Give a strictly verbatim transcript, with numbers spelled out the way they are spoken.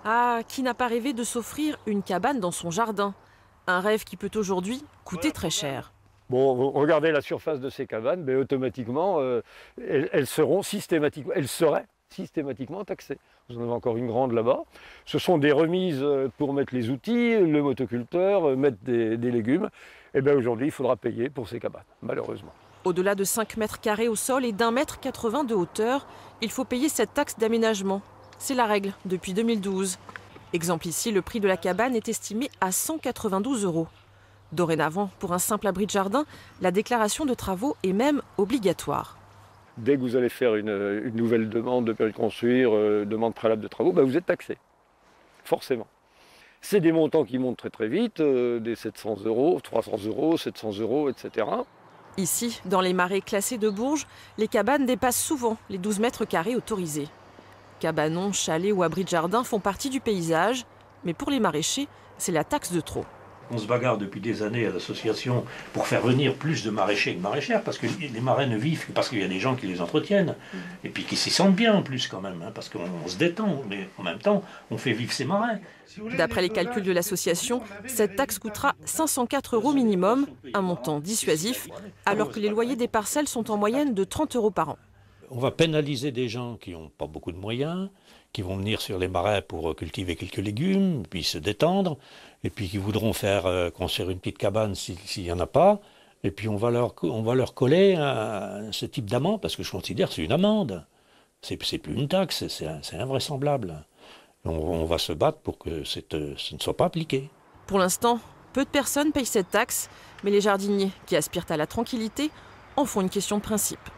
Ah, qui n'a pas rêvé de s'offrir une cabane dans son jardin? Un rêve qui peut aujourd'hui coûter très cher. Bon, vous regardez la surface de ces cabanes, mais automatiquement, euh, elles, elles seront systématiquement, elles seraient systématiquement taxées. Vous en avez encore une grande là-bas. Ce sont des remises pour mettre les outils, le motoculteur, mettre des, des légumes. Et bien aujourd'hui, il faudra payer pour ces cabanes, malheureusement. Au-delà de cinq mètres carrés au sol et d'un mètre quatre-vingts de hauteur, il faut payer cette taxe d'aménagement. C'est la règle depuis deux mille douze. Exemple ici, le prix de la cabane est estimé à cent quatre-vingt-douze euros. Dorénavant, pour un simple abri de jardin, la déclaration de travaux est même obligatoire. Dès que vous allez faire une, une nouvelle demande de permis de construire, euh, demande préalable de travaux, ben vous êtes taxé, forcément. C'est des montants qui montent très très vite, euh, des sept cents euros, trois cents euros, sept cents euros, et cetera. Ici, dans les marais classés de Bourges, les cabanes dépassent souvent les douze mètres carrés autorisés. Cabanons, chalets ou abris de jardin font partie du paysage, mais pour les maraîchers, c'est la taxe de trop. On se bagarre depuis des années à l'association pour faire venir plus de maraîchers et de maraîchères, parce que les marais ne vivent que parce qu'il y a des gens qui les entretiennent, et puis qui s'y sentent bien en plus quand même, hein, parce qu'on se détend, mais en même temps, on fait vivre ces marais. D'après les calculs de l'association, cette taxe coûtera cinq cent quatre euros minimum, un montant dissuasif, alors que les loyers des parcelles sont en moyenne de trente euros par an. On va pénaliser des gens qui n'ont pas beaucoup de moyens, qui vont venir sur les marais pour cultiver quelques légumes, puis se détendre, et puis qui voudront faire euh, construire une petite cabane s'il n'y en a pas, et puis on va leur, on va leur coller un, ce type d'amende, parce que je considère que c'est une amende. C'est plus une taxe, c'est invraisemblable. On, on va se battre pour que cette, ce ne soit pas appliqué. Pour l'instant, peu de personnes payent cette taxe, mais les jardiniers qui aspirent à la tranquillité en font une question de principe.